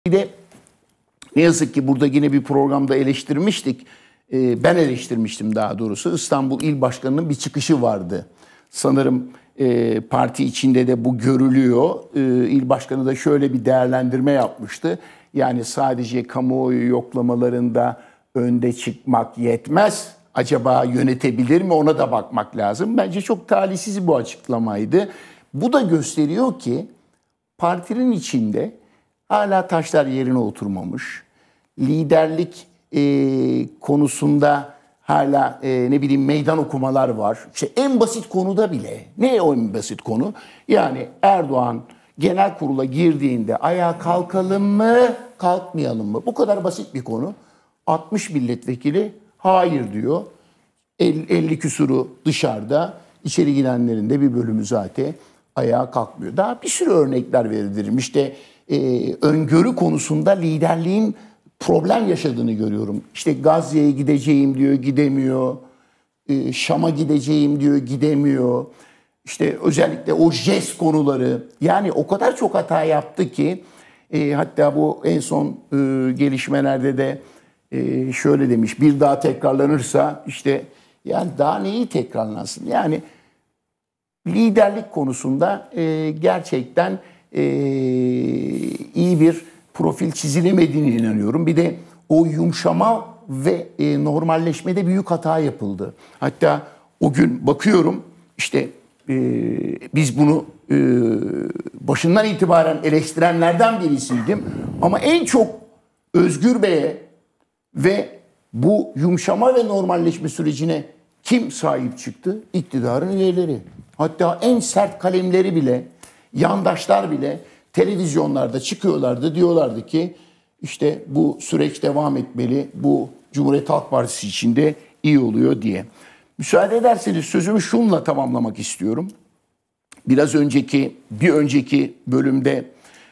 Bir de ne yazık ki burada yine bir programda eleştirmiştik. Ben eleştirmiştim daha doğrusu. İstanbul İl Başkanı'nın bir çıkışı vardı. Sanırım parti içinde de bu görülüyor. İl Başkanı da şöyle bir değerlendirme yapmıştı. Yani sadece kamuoyu yoklamalarında önde çıkmak yetmez. Acaba yönetebilir mi, ona da bakmak lazım. Bence çok talihsiz bu açıklamaydı. Bu da gösteriyor ki partinin içinde hala taşlar yerine oturmamış. Liderlik konusunda hala ne bileyim meydan okumalar var. İşte en basit konuda bile. Ne o en basit konu? Yani Erdoğan genel kurula girdiğinde ayağa kalkalım mı, kalkmayalım mı? Bu kadar basit bir konu. 60 milletvekili hayır diyor. 50 küsuru dışarıda. İçeri girenlerin de bir bölümü zaten ayağa kalkmıyor. Daha bir sürü örnekler verilir. İşte öngörü konusunda liderliğin problem yaşadığını görüyorum. İşte Gazze'ye gideceğim diyor, gidemiyor. Şam'a gideceğim diyor, gidemiyor. İşte özellikle o jest konuları. Yani o kadar çok hata yaptı ki hatta bu en son gelişmelerde de şöyle demiş. Bir daha tekrarlanırsa işte yani daha neyi tekrarlansın? Yani liderlik konusunda gerçekten iyi bir profil çizilemediğine inanıyorum. Bir de o yumuşama ve normalleşmede büyük hata yapıldı. Hatta o gün bakıyorum işte biz bunu başından itibaren eleştirenlerden birisiydim. Ama en çok Özgür Bey'e ve bu yumuşama ve normalleşme sürecine kim sahip çıktı? İktidarın üyeleri. Hatta en sert kalemleri bile, yandaşlar bile televizyonlarda çıkıyorlardı. Diyorlardı ki işte bu süreç devam etmeli, bu Cumhuriyet Halk Partisi için de iyi oluyor diye. Müsaade ederseniz sözümü şunla tamamlamak istiyorum. Bir önceki bölümde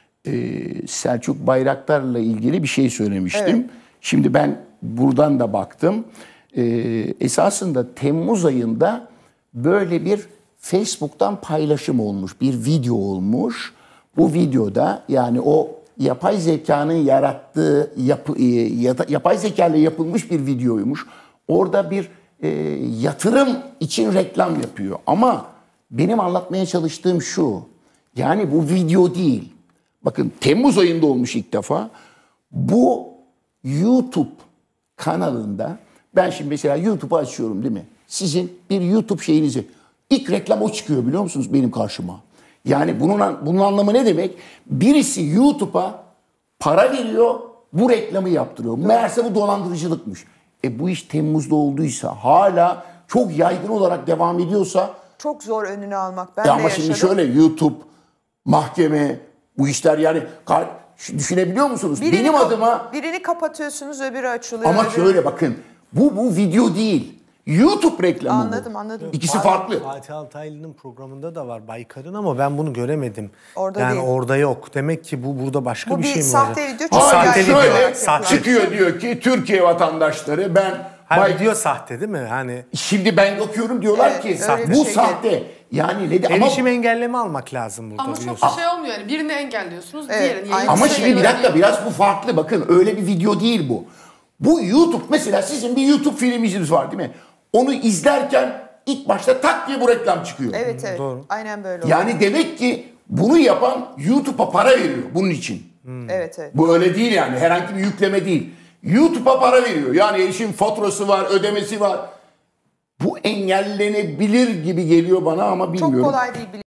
Selçuk Bayraktar'la ilgili bir şey söylemiştim. Evet. Şimdi ben buradan da baktım. Esasında Temmuz ayında böyle bir Facebook'tan paylaşım olmuş, bir video olmuş. Bu videoda yani o yapay zekanın yarattığı, yapay zeka ile yapılmış bir videoymuş. Orada bir yatırım için reklam yapıyor. Ama benim anlatmaya çalıştığım şu, yani bu video değil. Bakın Temmuz ayında olmuş ilk defa. Bu YouTube kanalında, ben şimdi mesela YouTube'u açıyorum değil mi? Sizin bir YouTube şeyinizi, ilk reklam o çıkıyor biliyor musunuz benim karşıma? Yani bunun anlamı ne demek? Birisi YouTube'a para veriyor, bu reklamı yaptırıyor. Meğerse bu dolandırıcılıkmış. Bu iş Temmuz'da olduysa, hala çok yaygın olarak devam ediyorsa... Çok zor önünü almak. Ben de ama şimdi şöyle YouTube, mahkeme, bu işler yani... Düşünebiliyor musunuz? Benim adıma... Birini kapatıyorsunuz, öbürü açılıyor. Ama şöyle bakın, bu video değil. YouTube reklamı Anladım. İkisi farklı. Fatih Altaylı'nın programında da var Baykar'ın ama ben bunu göremedim. Orada yani değil. orada yok. Demek ki burada başka bir şey mi var? Bu bir sahte video. Hayır, şöyle çıkıyor diyor ki Türkiye vatandaşları Video sahte değil mi? Hani şimdi ben bakıyorum diyorlar ki bu sahte. Yani erişim engelleme almak lazım burada. Ama çok bir şey olmuyor yani. Birini engelliyorsunuz, diğerini. Ama şimdi bir dakika biraz bu farklı. Bakın öyle bir video değil bu. Bu YouTube mesela sizin bir YouTube filminiz var değil mi? Onu izlerken ilk başta tak diye bu reklam çıkıyor. Evet. Doğru. Aynen böyle oluyor. Yani demek ki bunu yapan YouTube'a para veriyor bunun için. Evet. Bu öyle değil yani, herhangi bir yükleme değil. YouTube'a para veriyor. Yani işin faturası var, ödemesi var. Bu engellenebilir gibi geliyor bana ama bilmiyorum. Çok kolay değil.